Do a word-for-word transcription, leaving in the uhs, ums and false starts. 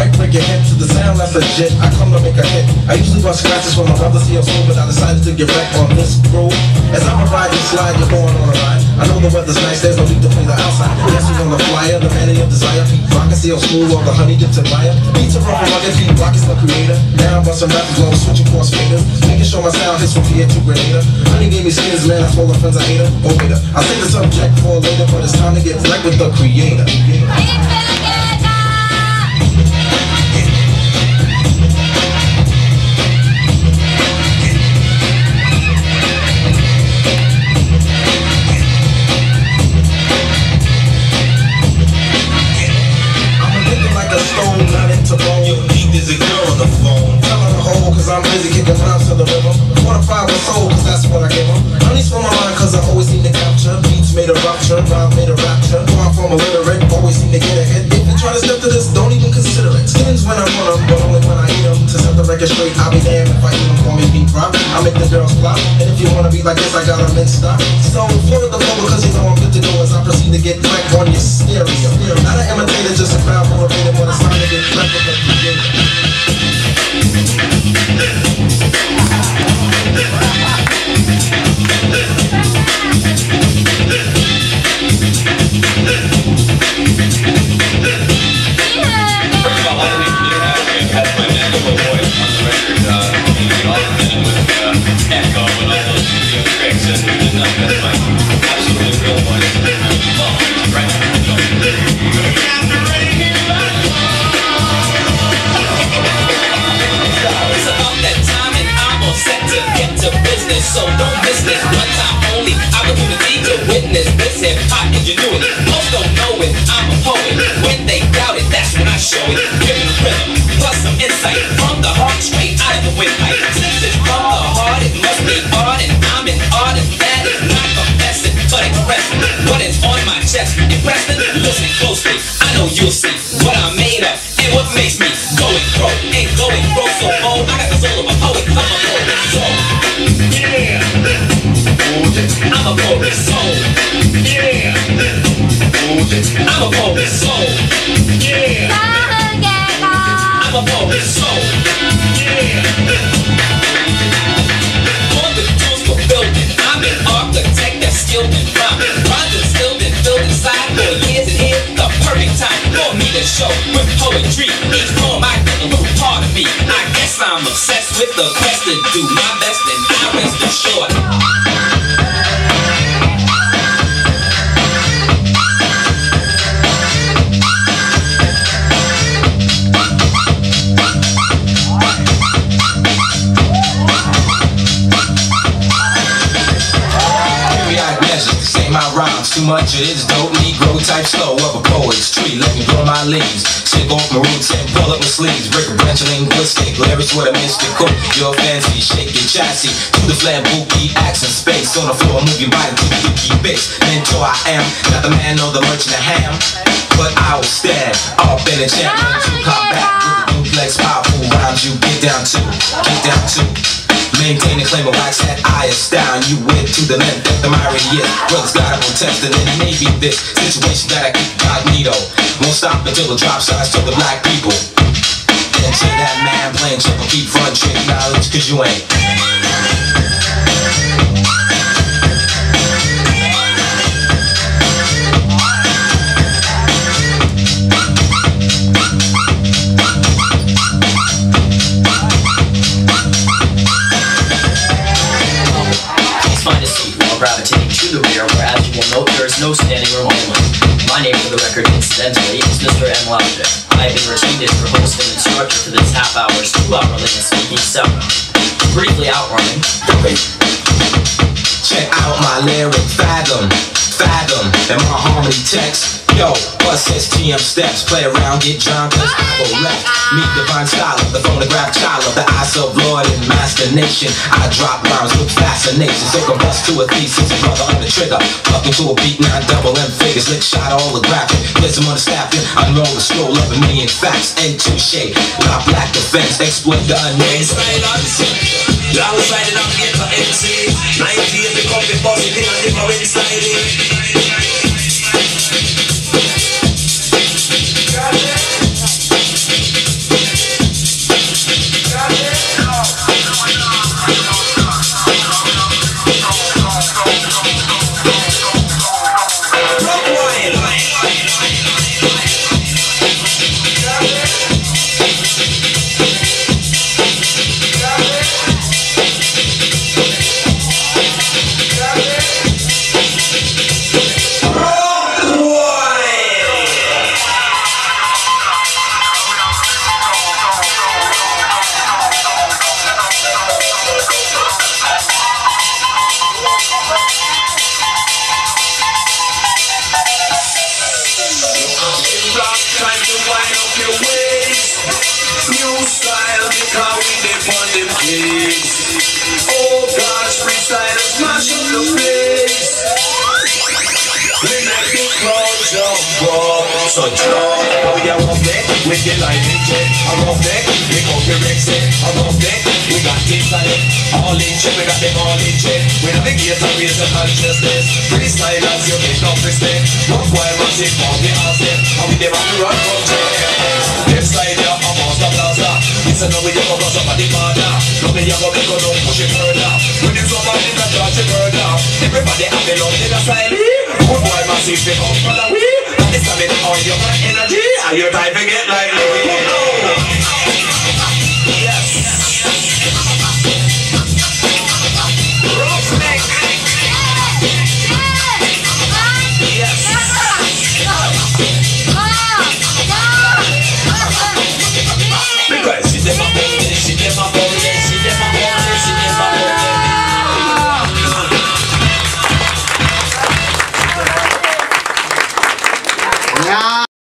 might break your head to the sound that's legit. I come to make a hit. I usually bust scratches from my brother's C F O, but I decided to get wrecked on this groove. As I ride and slide, you're going on a ride. I know the weather's nice, there's no need to play the outside. Guess who's on the flyer, the man of desire. Rock and seal smooth, all the honey dipped in fire. Beats are rough and rugged, beat rock is the creator. Now I'm busting rappers while I'm switching cross faders. Making sure my sound hits from P A to Grenada. Honey gave me skins, man, I told her friends I hate her. Oh waiter, I'll save the subject for later, but it's time to get wrecked with the creator. I'm busy kicking rhymes to the rhythm. Wanna find my soul, cause that's what I give them. Honey's from my mind, cause I always seem to capture. Beats made a rupture, rhymes made a rapture. Far from illiterate, always seem to get ahead. If you try to step to this, don't even consider it. Skins when I run them, but only when I eat them. To set the record straight, I'll be damned if I eat them. Call me beat rock, I make the girls flop. And if you wanna be like this, I got them in stock. So floor the floor, because you know I'm good to go. As I proceed to get cracked on your stereo. Not an imitator, just a crowd motivated. When it's time to get cracked with the creator. So don't miss this one time only opportunity to witness this hip-hop ingenuity. Most don't know it, I'm a poet. When they doubt it, that's when I show it. Giving a rhythm, plus some insight from the heart straight out of the windpipe. Since it's from the heart, it must be art, and I'm an artist that is not confessing, but expressing what is on my chest. Impressing, listen closely, I know you'll see what I'm made of and what makes me go and grow and go and grow so bold. I got the soul of a poet, I'm a poet soul. Yeah, I'm a poet soul. Yeah, I'm a poet soul. Yeah, I'm a poet soul. Yeah, on the tools for building, I'm an architect that's skilled in rhyming. Rhymes instilled and filled inside for years and here's the perfect time for me to show with poetry. Each poem I get a little part of me. I guess I'm obsessed with the quest to do my best and I rest assured. My rhymes too much, it is dope. Negro type slow of a poet's tree. Let me blow my leaves, shake off my roots and pull up my sleeves. Break a branch of linguistic, lyrics with a mystical. Your fancy, shake your chassis to the flamboyant accent space. On the floor, move your body to the key bass. Mentor I am, not the man or the merchant of ham, but I will stand up in a champion to come back with the duplex powerful rhymes. You get down to, get down to. Maintain a claim of wax that I astound you with to the length that the myriad is. Brothers gotta protest and then maybe this situation that I keep incognito won't stop until the drop size to the black people. Then say that man playing triple keep front trick knowledge cause you ain't. Gravitating to the rear, where as you will note there is no standing room only. My name for the record, incidentally, is Mister M. Logic. I have been retained as your host and instructor for this half hour's two-hour Lincoln speaking seminar. Briefly outlining. Check out my lyric, fathom, fathom, and my harmony text. Yo, bust S T M steps, play around, get drunk, cause I go left. Meet divine scholar, the phonograph child of the eyes of Lord and Master Nation. I drop rhymes with fascination, so combust to a thesis, a brother on the trigger. Fucking to a beat, nine double M figures, lick shot holographic. Place them on the staffing, unroll the scroll of a million facts. And touche, la black defense, exploit the unknown. Long sided up here for M C. nineteen become the boss, you think I never inside it. So Joe, how we are rough neck with the line in check. A rough neck, we come to Rex it. A rough neck, we got things on it. All in check, we got them all in check. We navigate and raise the consciousness. Freestylers, you get no respect. Rough wild massive, all the ass them. And we never have to run from check. Left side, yeah, I'm on the plaza. Listen, now we have a cross up at the corner. Now we have a big gun, push it further. When you somebody that touch it further. Everybody have the love in the side. Good boy, massive, they come from the way. It's a bit on your energy. And your time to get like me. Yes. Roughneck. Yes. Because she did my body, she did my body.